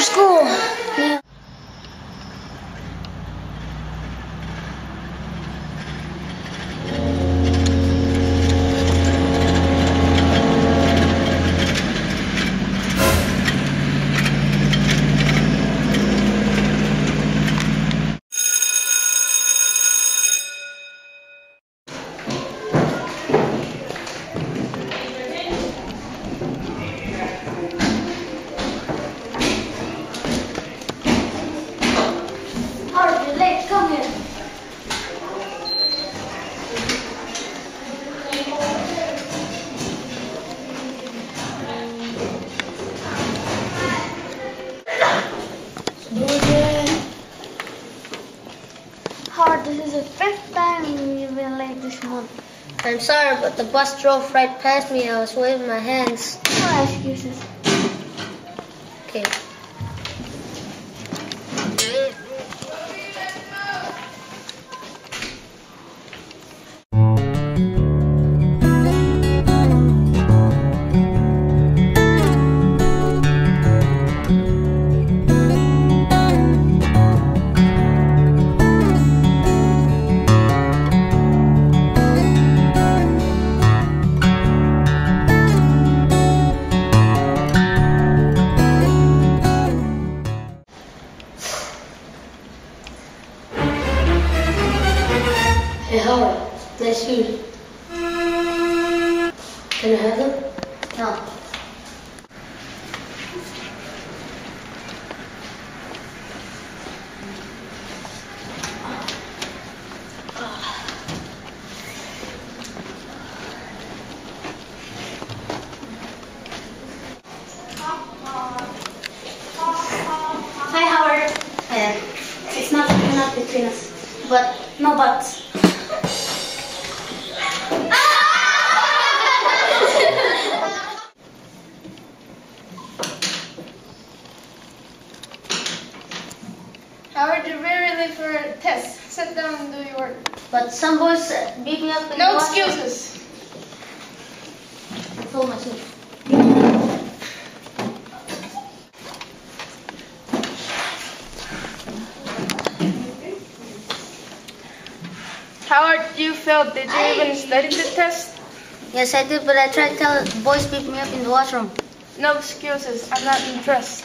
school. Yeah. Howard, you're late. Come here. Howard, this is the 5th time you've been late this month. I'm sorry, but the bus drove right past me. I was waving my hands. No excuses. Okay. Hey Howard, nice shoes. Can I have them? No. Hi Howard. It's not enough between us. But no buts. Howard, you're very late for a test. Sit down and do your work. But some boys beat me up in No the washroom. excuses. I told myself. Howard, you failed. Did you even study the test? Yes, I did, but I tried to tell the boys beat me up in the washroom. No excuses. I'm not impressed.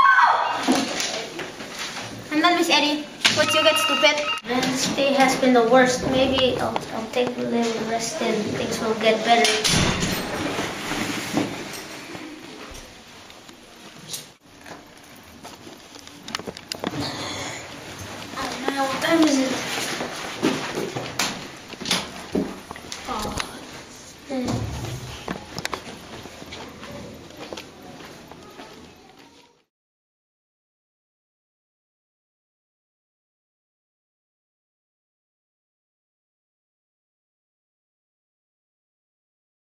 I'm not Miss Eddie. What you get, stupid? Wednesday has been the worst. Maybe I'll take a little rest and things will get better.